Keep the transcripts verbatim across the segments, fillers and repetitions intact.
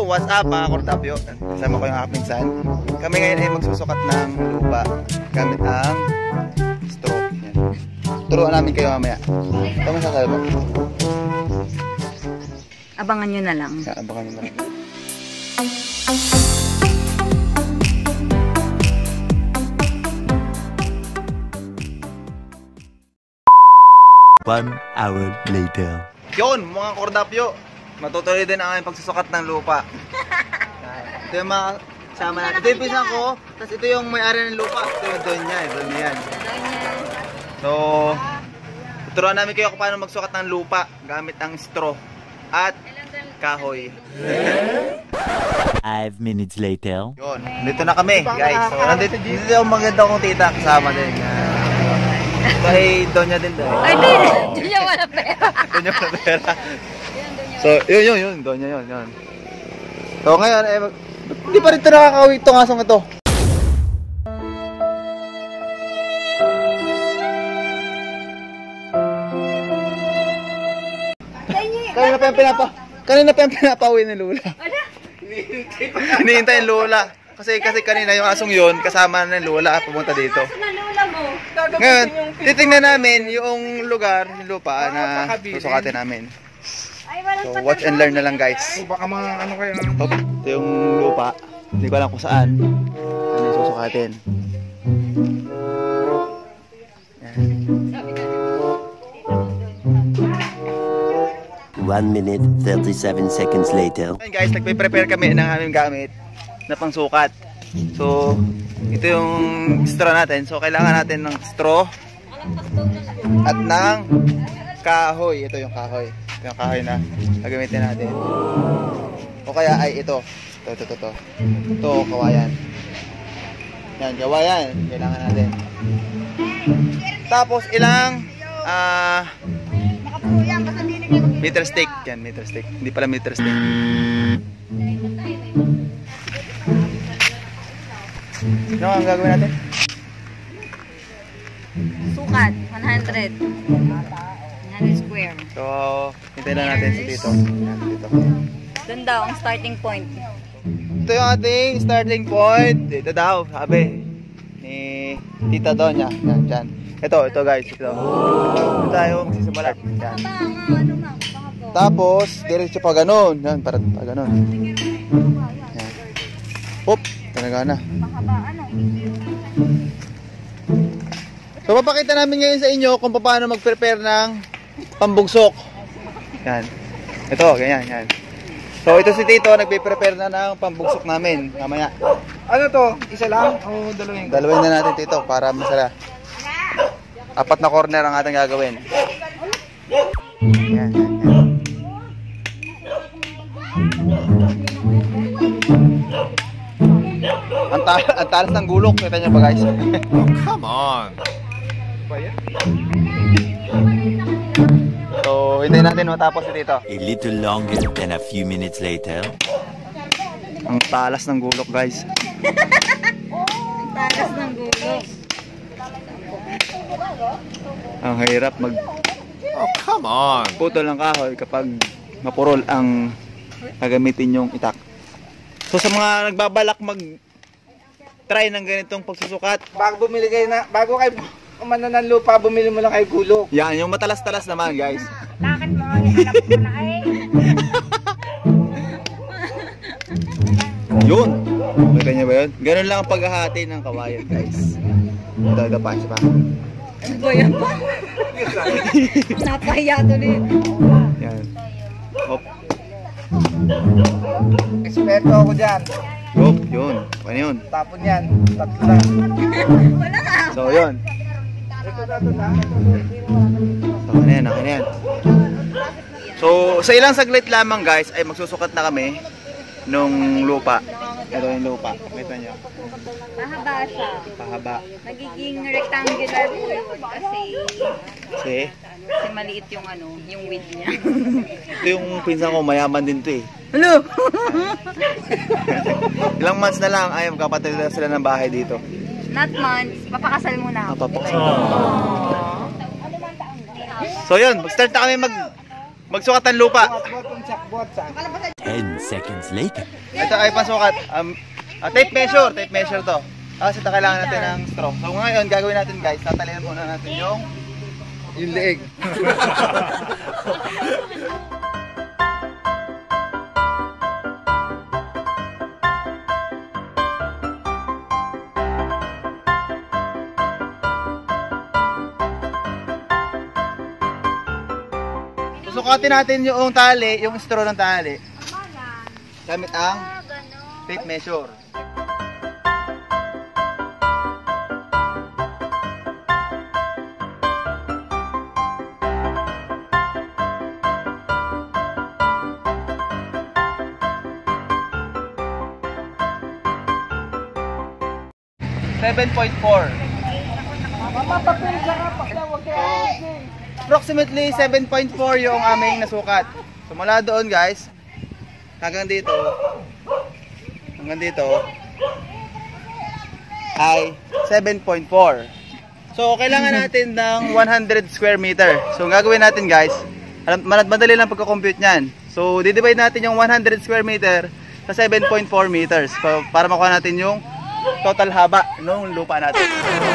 Yo, what's up mga kordapyo? Kasama ko yung aking pinsan. Kami ngayon ay magsusukat ng lupa gamit ang straw. Yan. Turuan namin kayo mamaya. Ito mo sasabi ba? Abangan nyo na lang. Yeah, abangan nyo na lang. One hour later. Yun, mga kordapyo. Matutuloy din ang aming pagsusukat ng lupa. Ito yung mga sama natin. Ito yung pinsan ko. Tapos ito yung may-ari ng lupa. Ito yung doon niya. Doon yan. So, tuturuan namin kayo kung paano magsukat ng lupa gamit ang straw at kahoy. Five minutes later. Yun, dito na kami, guys. So, nandito dito yung maganda kong tita kasama din. Kay Donya din doon. Ay, di! Donya wala pera. Donya wala pera. So, yun, yun, yun. Donya yun, yun. So, ngayon, eh, hindi pa rin ito nakakawin itong asong ito. Kanina pa yung pinapa... Kanina pa yung pinapawin ni Lola. Hinihintay yung Lola. Kasi kasi kanina yung asong yun, kasama na ng Lola at pumunta dito. Ngayon, titingnan namin yung lugar, yung lupa na susukatin namin. So, watch and learn na lang, guys. Baka mga ano kayo. Ito yung lupa. Hindi ko alam kung saan. Ano yung susukatin. One minute, thirty-seven seconds later. Ngayon, guys, nagpe-prepare kami ng aming gamit na pangsukat. So, ito yung straw natin. So, kailangan natin ng straw at ng kahoy. Ito yung kahoy. Ito yung kahoy na gagamitin natin. O kaya ay ito. Ito, ito, ito. Ito, ito kawayan. Yan, kawayan. Kailangan natin. Tapos, ilang ah... Uh, meter stick. Yan, meter stick. Hindi pala meter stick. Ano ang gagawin natin? Sukat, one hundred. one hundred square. So, hintayin lang natin si Tito. Yan, dito. Doon daw ang starting point. Ito yung ating starting point. Dito daw, sabi ni Tita Donya. Yan, dyan. Ito, ito guys. Ito. Ito tayo magsisimulat. Yan. Tapos, diretso pa ganun. Yan, para pa ganun. Yan. Hop, talaga na. So, papakita namin ngayon sa inyo kung paano mag-prepare ng pambugsok. Yan. Ito, ganyan, yan. So, ito si Tito, nagpe-prepare na ng pambugsok namin. Mamaya. Ano to? Isa lang o dalawin? Dalawin na natin, Tito, para masala. Apat na corner ang ating gagawin. Yan, yan, yan. Ang, ta ang talas ng gulok. Kita nyo ba, guys? Oh, come on! So, hintayin natin matapos si Tito. A little longer than a few minutes later. Ang talas ng gulok, guys. Ang talas ng gulok. Ang hirap mag... Oh, come on! putol ng kahoy kapag mapurol ang gagamitin yung itak. So, sa mga nagbabalak mag... try ng ganitong pagsusukat. Bago bumili kayo na, bago kayo umano ng lupa, bumili mo lang kayo gulok. Yan, yung matalas-talas naman, guys. Bakit mo ang hanap mo na eh? Yun! Kita niyo ba yun? Ganun lang ang paghahati ng kawayan, guys. Ito, ito pa, isa pa. Ano ba yan pa? Napahiya tuloy. Yan. Hop. Eksperto ako dyan. Hop, yun. Ano yun? Tapon yan. Tatlo lang. Wala nga. So, yun. Ito na, ito na. So, ano yan, ano yan. So, sa ilang saglit lamang, guys, ay magsusukat na kami nung lupa. Ito yung lupa. Kita nyo. Mahaba siya. Pahaba. Nagiging rectangular po yun kasi Kasi, kasi maliit yung ano, yung width niya. ito yung pinsan ko, mayaman din to eh. Hello! Ilang months na lang ay magkapatid na sila ng bahay dito. Not months, papakasal muna ako. Papakasal. So yun, mag-start na kami mag magsukat ng lupa. Buhat-buhat, buhat-buhat. Ten seconds later. Ito ay pansukat. Um, uh, tape measure. Tape measure to. Kasi ito kailangan natin ng straw. So ngayon, gagawin natin guys, tatalian muna natin yung Yung leeg. susukatin natin yung tali, yung straw ng tali. Gamit ang tape measure. seven point four. Approximately seven point four yung aming nasukat. So mula doon guys, hanggang dito, hanggang dito ay seven point four. So kailangan natin ng one hundred square meter. So ang gagawin natin guys, madali lang pagka-compute niyan. So di-divide natin yung one hundred square meter sa seven point four meters. So, para makuha natin yung total haba ng lupa natin.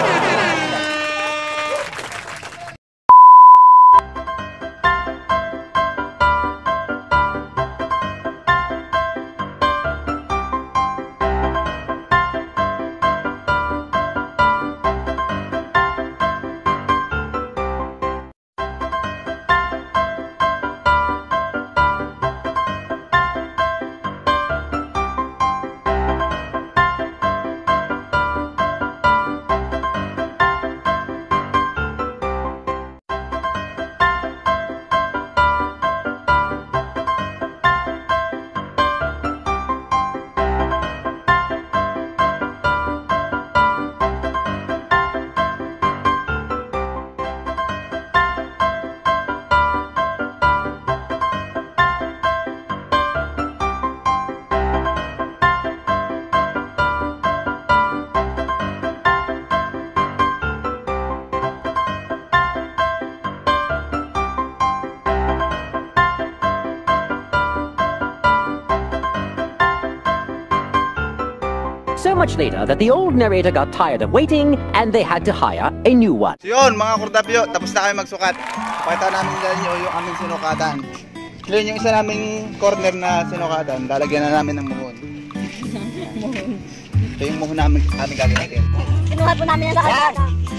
So much later that the old narrator got tired of waiting and they had to hire a new one. So yun mga kordapyo, tapos na kami magsukat. Pakita namin dahil nyo yung aming sinukatan. Ngayon yung isa naming corner na sinukatan, lalagyan na namin ng muhon. Muhon. Ito yung muhon namin, aming gagawin. Kinuha po namin yung lahat.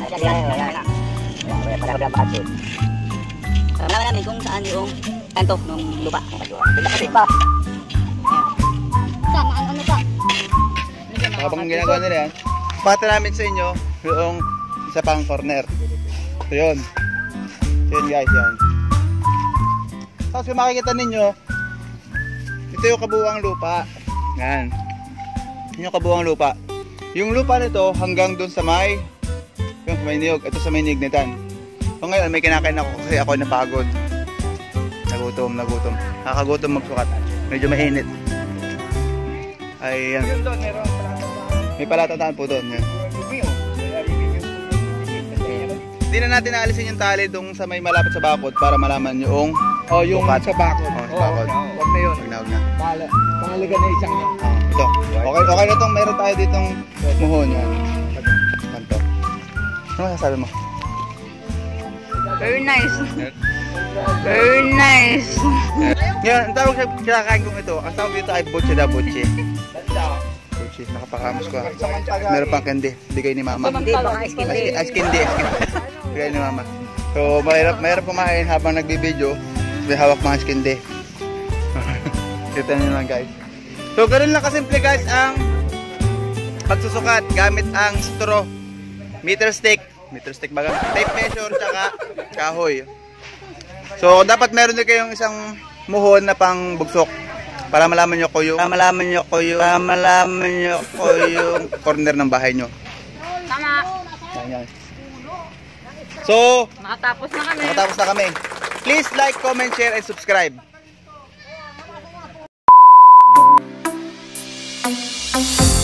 Malaman namin kung saan yung kanto ng lupa. Bigla pa. Sama, ano ba? Habang ginagawa nila yan, pakita namin sa inyo yung isa pang corner. So yun. So yun guys, yan. Tapos kung makikita ninyo, ito yung kabuuang lupa. Yan. Yun yung kabuuang lupa. Yung lupa nito hanggang dun sa may, yung sa may niyog. Ito sa may nignitan. So ngayon may kinakain ako kasi ako napagod. Nagutom, nagutom. Nakakagutom magsukat. Medyo mainit. Ay, yan. May palatandaan po doon. Yan. Hindi na natin naalisin yung tali doon sa may malapit sa bakod para malaman yung Oh, yung bukat. sa bakod. Oh, sa bakod. Oh, wag na yun. Wag na, wag na. Bahala. Pangalagan na isang yan. Oh, ito. Okay, okay na itong meron tayo ditong muhon. Yan. Kanto. Ano masasabi mo? Very nice. Very nice. Ngayon, ang tawag sa kinakain kong ito, ang tawag dito ay butche da butche. Butche, nakapakamos ko. Meron pang candy, bigay ni mama. Hindi, baka ice candy. Ice candy, ice candy. Bigay ni mama. So, mahirap, mahirap kumain habang nagbibideo. May hawak mga ice candy. Kita nyo lang guys. So, ganun lang kasimple guys ang pagsusukat gamit ang straw, meter stick, meter stick baga, tape measure, tsaka kahoy. So, dapat meron din kayong isang muhon na pang bugsok para malaman nyo ko yung para malaman nyo ko yung para malaman nyo ko yung corner ng bahay nyo. Tama. Yan, yan. So, Makatapos na kami. nakatapos na kami. Please like, comment, share, and subscribe. Thank you.